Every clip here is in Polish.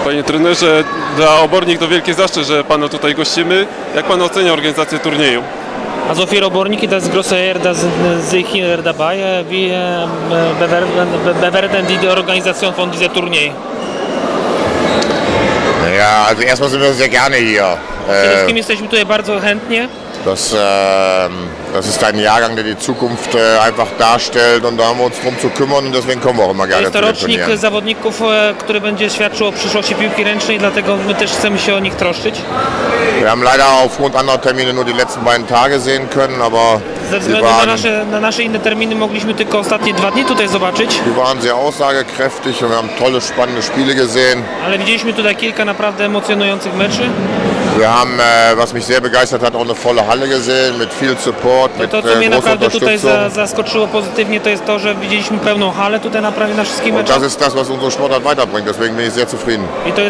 Panie trenerze, dla Obornik to wielki zaszczyt, że Pana tutaj gościmy. Jak Pan ocenia organizację turnieju? Also für Obornik ist es große Ehre, dass ich hier dabei wir bewerten die Organisation von diesem Turnier. Ja, also erstmal sind wir sehr gerne hier. Przede wszystkim jesteśmy tutaj bardzo chętnie. Das ist ein Jahrgang, der die Zukunft einfach darstellt und da haben wir uns drum zu kümmern und deswegen kommen wir auch immer gerne Jest to zu den rocznik Turnieren. zawodników, który będzie świadczył o przyszłości piłki ręcznej, dlatego my też chcemy się o nich troszczyć. Wir haben leider aufgrund anderer Termine nur die letzten beiden Tage sehen können, aber Ze względu na nasze inne terminy mogliśmy tylko ostatnie 2 dni tutaj zobaczyć. die waren sehr aussagekräftig und wir haben tolle, spannende Spiele gesehen. Ale widzieliśmy tutaj kilka naprawdę emocjonujących meczy. Wir haben, was mich sehr begeistert hat, auch eine volle Halle gesehen mit viel Support, mit To, co mnie großer naprawdę tutaj Unterstützung. zaskoczyło pozytywnie, to jest to, że widzieliśmy pełną halę tutaj na wszystkich Und meczach. das ist das, was unsere Sportart weiterbringt, deswegen bin ich sehr zufrieden.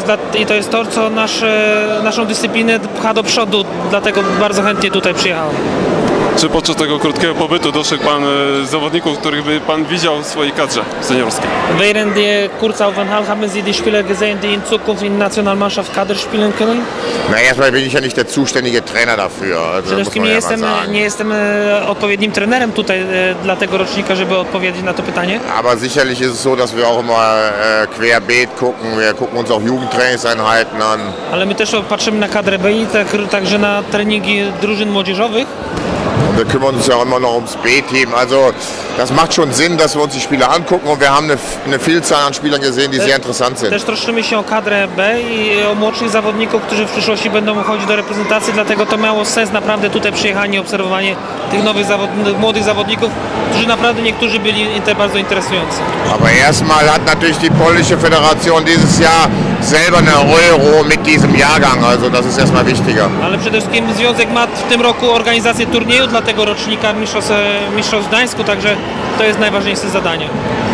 I to jest to, co naszą dyscyplinę pcha do przodu, dlatego bardzo chętnie tutaj przyjechałem. Czy podczas tego krótkiego pobytu dostrzegł Pan zawodników, których by Pan widział w swojej kadrze seniorskiej? Während der Kurzaufenthalt haben Sie die Spieler gesehen, die in Zukunft in Nationalmannschaft Kader spielen können? Na, erstmal bin ich ja nicht der zuständige Trainer dafür. Also, Przede muss wszystkim man nie ja mal jestem, sagen. nie jestem odpowiednim trenerem tutaj dla tego rocznika, żeby odpowiedzieć na to pytanie. Aber sicherlich ist es so, dass wir auch immer querbeet gucken. Wir gucken uns auch Jugendtrainingseinheiten an. Ale my też patrzymy na kadrę B i także na treningi drużyn młodzieżowych. Und wir kümmern uns ja auch immer noch ums B-Team. Also das macht schon Sinn, dass wir uns die Spiele angucken. Und wir haben eine Vielzahl an Spielern gesehen, die sehr interessant sind. Też troszczymy się o kadrę B i o młodszych zawodników, którzy w przyszłości będą chodzić do reprezentacji, dlatego to miało sens naprawdę tutaj przyjechanie, obserwowanie tych nowych młodych zawodników, którzy naprawdę niektórzy byli bardzo interesujący. Aber erstmal hat natürlich die polnische Föderation dieses Jahr selber eine Euro mit diesem Jahrgang. Also das ist erstmal wichtiger. Ale przede wszystkim Związek ma w tym roku organizację turnieju dla tego rocznika Mistrzostw Gdańsku, także to jest najważniejsze zadanie.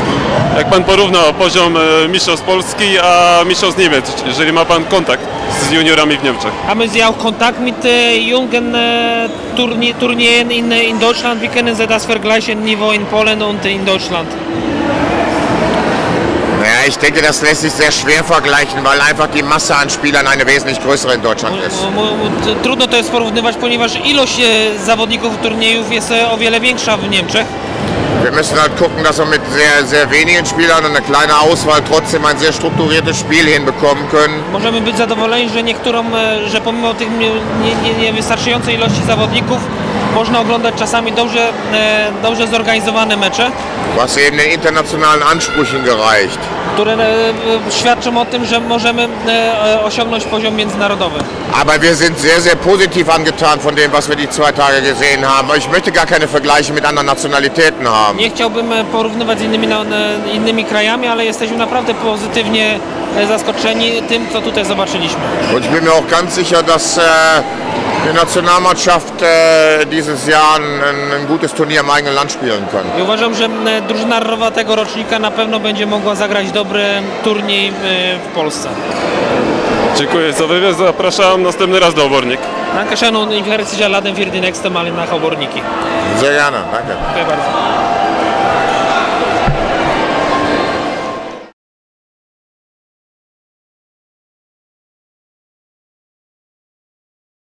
Jak Pan porówna poziom mistrzostw Polski a mistrzostw Niemiec, jeżeli ma Pan kontakt z juniorami w Niemczech? Haben Sie auch Kontakt mit jungen Turnieren in Deutschland? Wie können Sie das vergleichen, Niveau in Polen und in Deutschland? Naja, ich denke, das lässt sich sehr schwer vergleichen, weil einfach die Masse an Spielern eine wesentlich größere in Deutschland ist. Trudno to jest porównywać, ponieważ ilość zawodników turniejów jest o wiele większa w Niemczech. Wir müssen halt gucken, dass wir mit sehr, sehr wenigen Spielern und einer kleinen Auswahl trotzdem ein sehr strukturiertes Spiel hinbekommen können. Możemy być zadowoleni, że pomimo tych niewystarczającej ilości zawodników można oglądać czasami dobrze zorganizowane mecze, Was eben den internationalen Ansprüchen gereicht. które świadczą o tym, że możemy osiągnąć poziom międzynarodowy. Aber wir sind sehr, sehr positiv angetan von dem, was wir die 2 Tage gesehen haben. Ich möchte gar keine Vergleiche mit anderen Nationalitäten haben. Nie chciałbym porównywać z innymi krajami, ale jesteśmy naprawdę pozytywnie zaskoczeni tym, co tutaj zobaczyliśmy. Und ich bin mir auch ganz sicher, dass die Nationalmannschaft dieses Jahr ein gutes Turnier im eigenen Land spielen kann. I uważam, że drużyna rowa tego rocznika na pewno będzie mogła zagrać dobry turniej w Polsce. Dziękuję za wywiad, zapraszam następny raz do Obornik. Dankeschön und ich werde sicher laden für die nächste Mal nach Oborniki. Sehr gerne, danke. Dziękuję bardzo.